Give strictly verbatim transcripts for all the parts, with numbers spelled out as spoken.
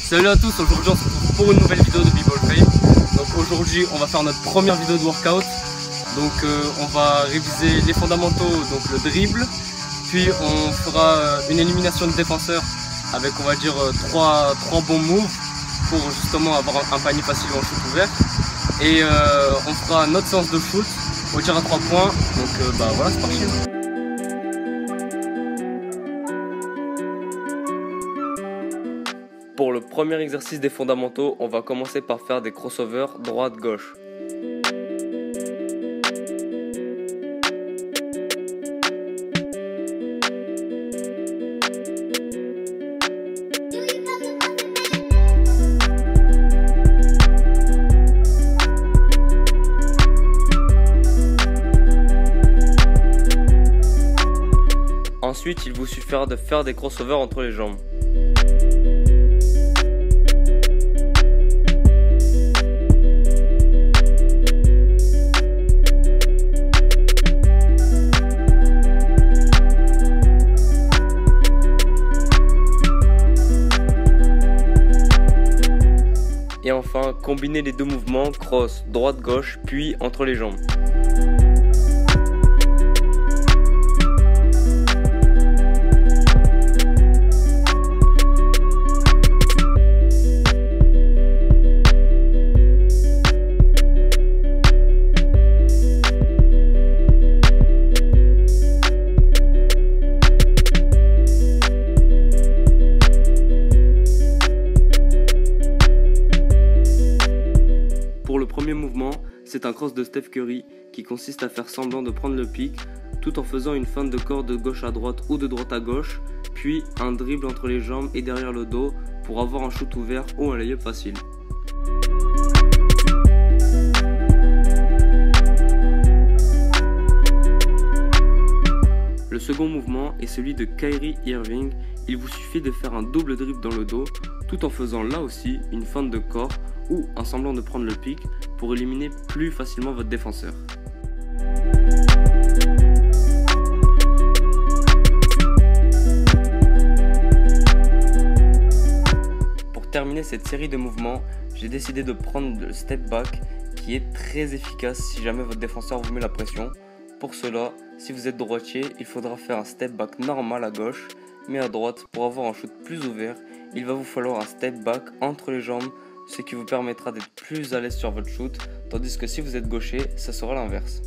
Salut à tous, aujourd'hui on se retrouve pour une nouvelle vidéo de B-Ball Fame. Donc aujourd'hui on va faire notre première vidéo de workout. Donc euh, on va réviser les fondamentaux, donc le dribble. Puis on fera une élimination de défenseurs avec on va dire trois bons moves pour justement avoir un panier facile ou un shoot ouvert. Et euh, on fera notre séance de shoot au tir à trois points. Donc euh, bah voilà, c'est parti. Pour le premier exercice des fondamentaux, on va commencer par faire des crossovers droite-gauche. Ensuite, il vous suffira de faire des crossovers entre les jambes. Et enfin, combiner les deux mouvements, cross, droite-gauche, puis entre les jambes. Pour le premier mouvement, c'est un cross de Steph Curry qui consiste à faire semblant de prendre le pic tout en faisant une feinte de corps de gauche à droite ou de droite à gauche, puis un dribble entre les jambes et derrière le dos pour avoir un shoot ouvert ou un lay-up facile. Le second mouvement est celui de Kyrie Irving. Il vous suffit de faire un double dribble dans le dos tout en faisant là aussi une feinte de corps ou un semblant de prendre le pic pour éliminer plus facilement votre défenseur. Pour terminer cette série de mouvements, j'ai décidé de prendre le step back qui est très efficace si jamais votre défenseur vous met la pression. Pour cela, si vous êtes droitier, il faudra faire un step back normal à gauche, mais à droite, pour avoir un shoot plus ouvert, il va vous falloir un step back entre les jambes, ce qui vous permettra d'être plus à l'aise sur votre shoot, tandis que si vous êtes gaucher, ça sera l'inverse.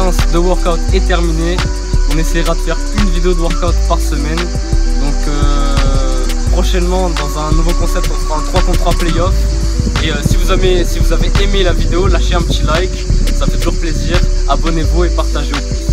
séance de workout est terminée. On essaiera de faire une vidéo de workout par semaine. Donc euh, prochainement, dans un nouveau concept, on fera un trois contre trois playoff. Et euh, si, vous avez, si vous avez aimé la vidéo, lâchez un petit like, ça fait toujours plaisir. Abonnez-vous et partagez au plus.